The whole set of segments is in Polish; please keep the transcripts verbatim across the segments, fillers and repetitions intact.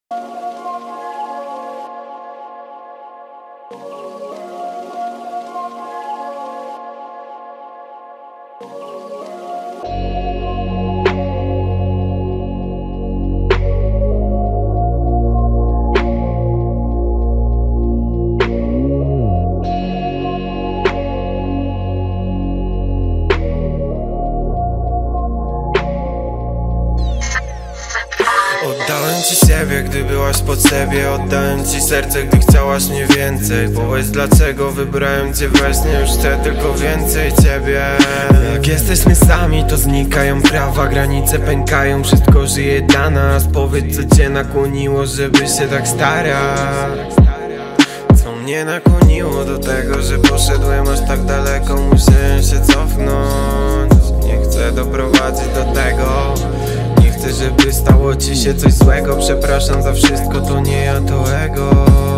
Oddałem ci siebie, gdy byłaś pod siebie. Oddałem ci serce, gdy chciałaś mnie więcej. Powiedz dlaczego wybrałem cię właśnie. Już chcę tylko więcej ciebie. Jak jesteśmy sami, to znikają prawa. Granice pękają, wszystko żyje dla nas. Powiedz co cię nakłoniło, żeby się tak starać. Co mnie nakłoniło do tego, że poszedłem aż tak daleko. Musiałem się cofnąć. Nie chcę doprowadzić do tego. Nie chcę, żeby stało ci się coś złego. Przepraszam za wszystko, to nie ja, to ego.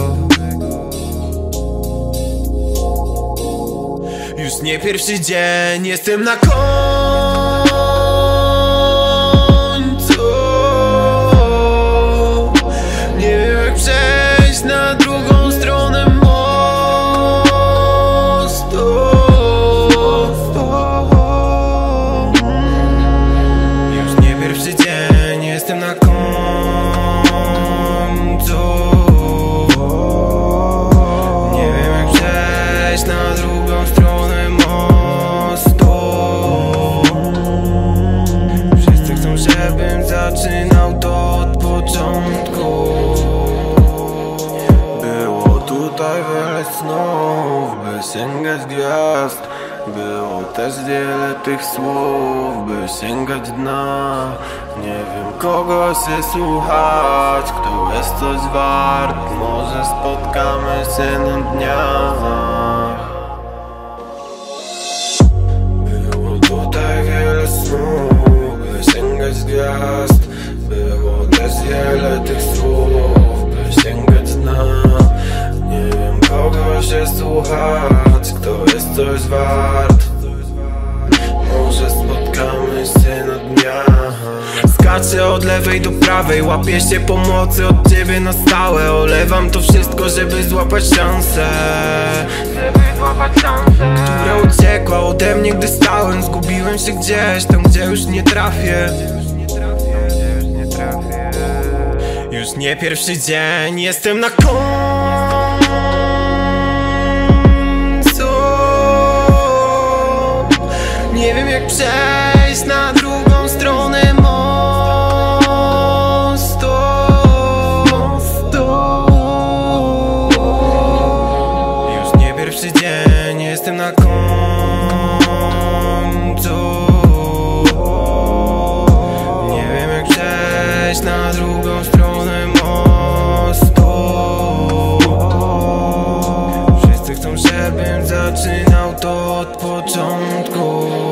Już nie pierwszy dzień, jestem na końcu. Nie wiem jak przejść na drugą stronę mostu. Już nie pierwszy dzień, jestem na końcu. Nie wiem jak przejść na drugą stronę mostu. Wszyscy chcą, żebym zaczynał to od początku. Było tutaj wiele snów, by sięgać gwiazd. Było też wiele tych słów, by sięgać dna. Nie wiem kogo się słuchać, kto jest coś wart. Może spotkamy się na dniach. Było tutaj wiele snów, by sięgać gwiazd. Było też wiele tych słów, by sięgać dna. Nie wiem kogo się słuchać, kto jest coś wart. Może spotkamy się na dniach. Skaczę od lewej do prawej, łapię się pomocy od ciebie na stałe. Olewam to wszystko, żeby złapać szansę. Żeby złapać szansę, która uciekła ode mnie, gdy stałem. Zgubiłem się gdzieś, tam gdzie już nie trafię. Już nie pierwszy dzień, jestem na końcu. Nie wiem jak przejść na drugą stronę mostu. Już nie pierwszy dzień, jestem na końcu. Nie wiem jak przejść na drugą stronę mostu. Wszyscy chcą, żebym zaczynał to od początku.